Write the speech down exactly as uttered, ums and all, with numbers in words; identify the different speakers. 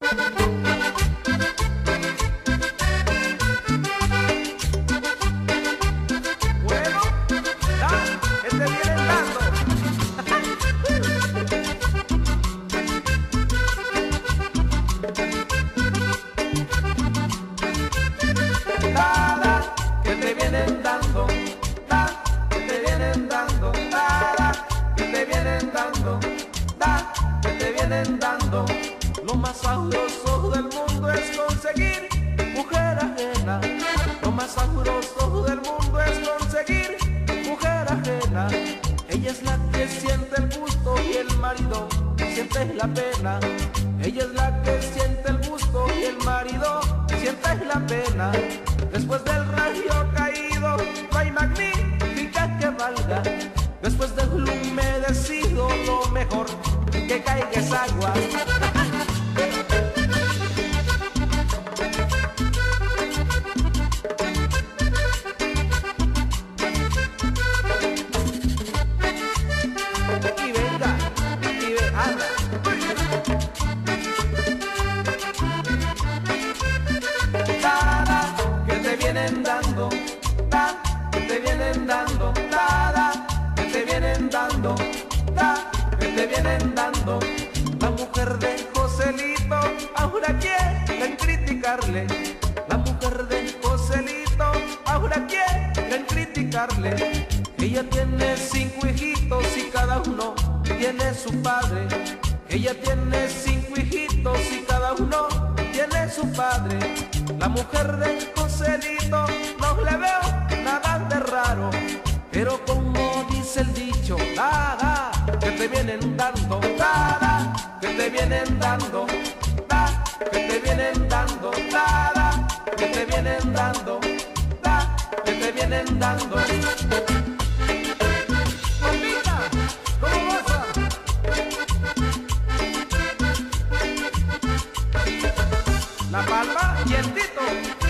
Speaker 1: Lo más sabroso del mundo es conseguir mujer ajena. Lo más sabroso del mundo es conseguir mujer ajena. Ella es la que siente el gusto y el marido siente la pena. Ella es la que siente el gusto y el marido siente la pena. Después del rayo caído no hay magnífica que valga. Después del humedecido lo mejor que caiga es agua. Y venga, y ve, anda. Tada, que te vienen dando, ta, que te vienen dando, tada, que te vienen dando, ta, que te vienen dando. La mujer de Joselito ahora quieren criticarle. La mujer de Joselito ahora quieren criticarle. Ella tiene cinco hijitos y cada uno tiene su padre. Ella tiene cinco hijitos y cada uno tiene su padre. La mujer de Joselito no le veo nada de raro, pero como dice el dicho, nada que te vienen dando, nada que te vienen dando, nada que te vienen dando, nada que te vienen dando, nada que te vienen dando. Mamita, ¿cómo vas a? La palma y el tito.